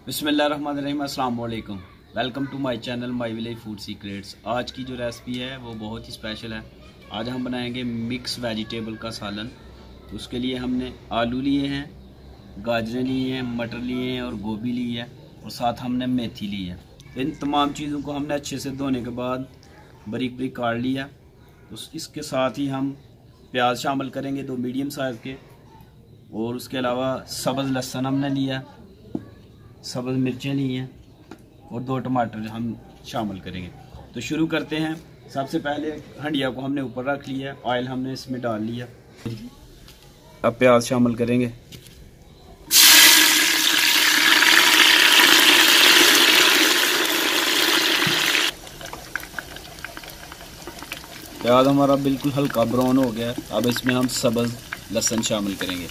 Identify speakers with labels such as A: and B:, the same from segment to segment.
A: बिस्मिल्लाहिर्रहमानिर्रहीम, अस्सलाम वालेकुम। Welcome to my channel my village food secrets. आज की जो रेसिपी है वो बहुत ही स्पेशल है। आज हम बनाएंगे मिक्स वेजिटेबल का सालन। तो उसके लिए हमने आलू लिए हैं, गाजरें लिए हैं, मटर लिए हैं और गोभी ली है और साथ हमने मेथी ली है। तो इन तमाम चीज़ों को हमने अच्छे से धोने के बाद बारीक बारीक काट लिया। तो इसके साथ ही हम प्याज शामिल करेंगे, 2 मीडियम साइज़ के, और उसके अलावा सब्ज़ लहसुन हमने लिया, सब्ज़ मिर्चें ली हैं और 2 टमाटर हम शामिल करेंगे। तो शुरू करते हैं। सबसे पहले हंडिया को हमने ऊपर रख लिया, ऑयल हमने इसमें डाल लिया। अब प्याज शामिल करेंगे। प्याज हमारा बिल्कुल हल्का ब्राउन हो गया। अब इसमें हम सब्ज़ लहसुन शामिल करेंगे।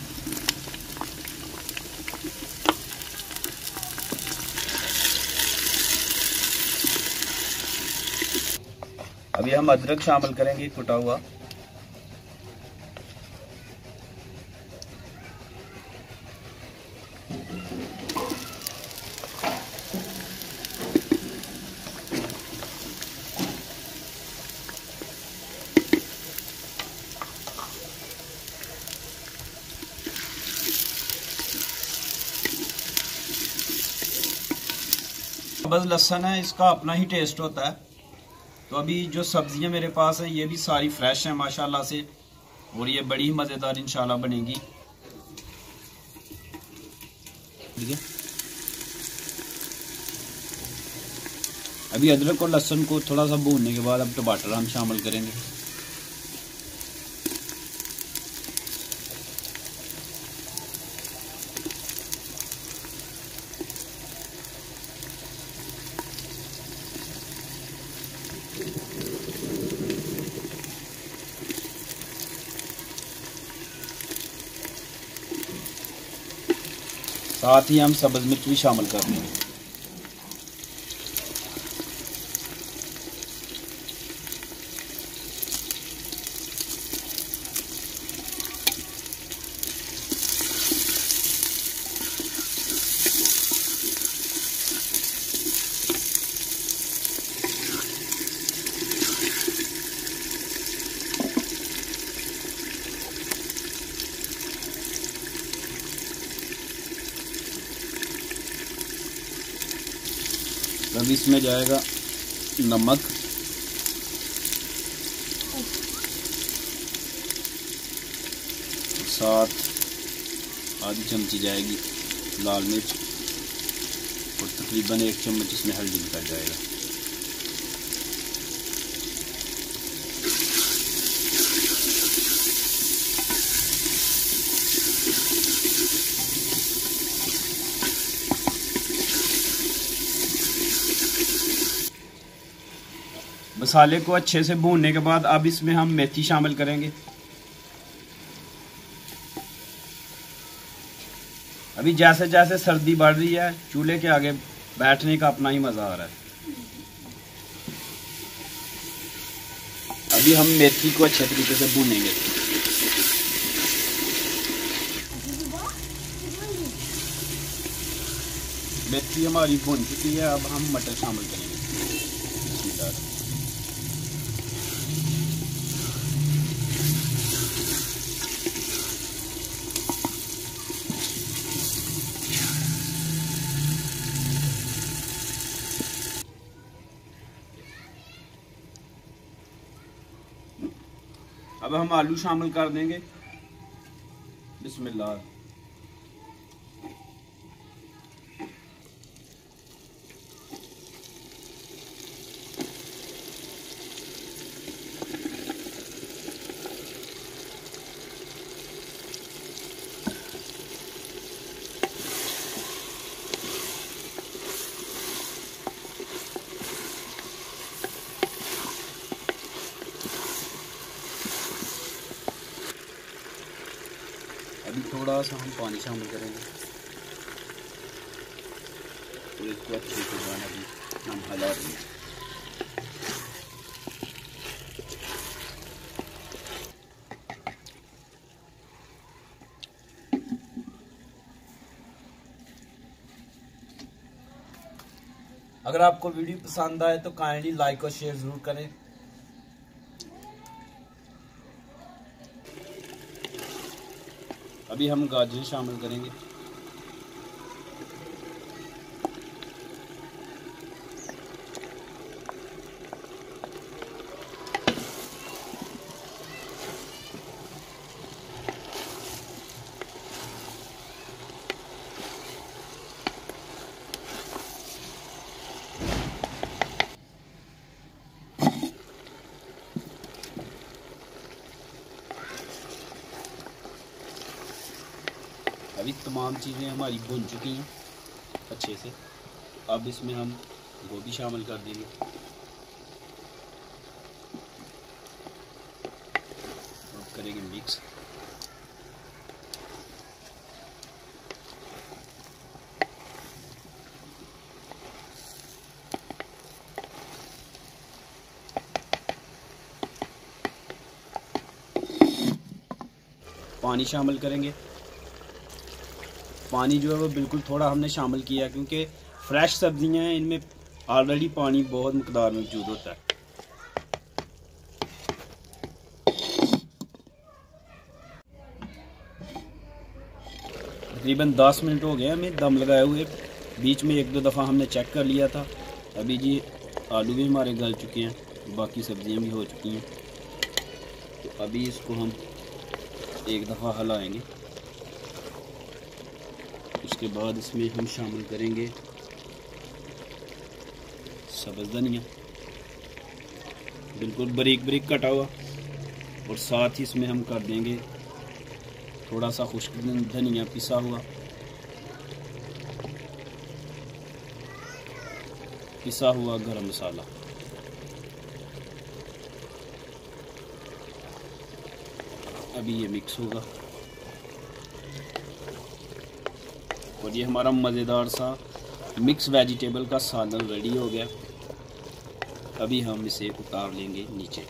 A: अभी हम अदरक शामिल करेंगे, कुटा हुआ। बस लहसुन है, इसका अपना ही टेस्ट होता है। तो अभी जो सब्जियां मेरे पास हैं ये भी सारी फ्रेश हैं माशाल्लाह से, और ये बड़ी ही मज़ेदार इंशाल्लाह बनेगी। ठीक है, अभी अदरक और लहसुन को थोड़ा सा भूनने के बाद अब टमाटर हम शामिल करेंगे। साथ ही हम सब्ज़ मिर्च भी शामिल कर देंगे। अब इसमें जाएगा नमक, साथ आधी चमची जाएगी लाल मिर्च और तकरीबन 1 चम्मच इसमें हल्दी निकल जाएगा। मसाले को अच्छे से भूनने के बाद अब इसमें हम मेथी शामिल करेंगे। अभी जैसे जैसे सर्दी बढ़ रही है, चूल्हे के आगे बैठने का अपना ही मजा आ रहा है। अभी हम मेथी को अच्छे तरीके से भूनेंगे। मेथी हमारी भून चुकी है, अब हम मटर शामिल करेंगे। अब हम आलू शामिल कर देंगे। बिस्मिल्लाह। अभी थोड़ा सा हम पानी शामिल करेंगे तो इसको अच्छे से भी हम हिला देंगे।
B: अगर आपको वीडियो पसंद आए तो काइंडली लाइक और शेयर जरूर करें।
A: अभी हम गाजर शामिल करेंगे। अभी तमाम चीज़ें हमारी भुन चुकी हैं अच्छे से। अब इसमें हम गोभी शामिल कर देंगे। अब करेंगे मिक्स। पानी शामिल करेंगे। पानी जो है वो बिल्कुल थोड़ा हमने शामिल किया क्योंकि फ्रेश सब्जियां हैं, इनमें ऑलरेडी पानी बहुत मकदार में मौजूद होता है। तकरीबन 10 मिनट हो गए हमें दम लगाए हुए। बीच में 1-2 दफ़ा हमने चेक कर लिया था। अभी जी आलू भी हमारे गल चुके हैं, बाकी सब्जियां भी हो चुकी हैं। तो अभी इसको हम एक दफ़ा हिलाएंगे। उसके बाद इसमें हम शामिल करेंगे सब्ज़ धनिया, बिल्कुल बारीक बारीक कटा हुआ, और साथ ही इसमें हम कर देंगे थोड़ा सा खुश्क धनिया पिसा हुआ, गरम मसाला। अभी ये मिक्स होगा और ये हमारा मज़ेदार सा मिक्स वेजिटेबल का सालन रेडी हो गया। अभी हम इसे उतार लेंगे नीचे।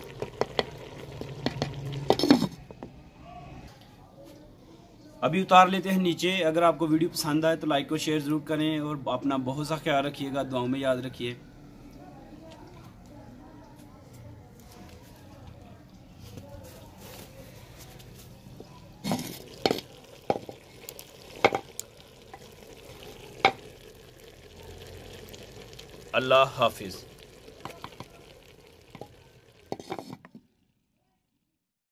A: अभी उतार लेते हैं नीचे। अगर आपको वीडियो पसंद आए तो लाइक और शेयर ज़रूर करें और अपना बहुत सा ख्याल रखिएगा, दुआओं में याद रखिए। अल्लाह हाफिज़।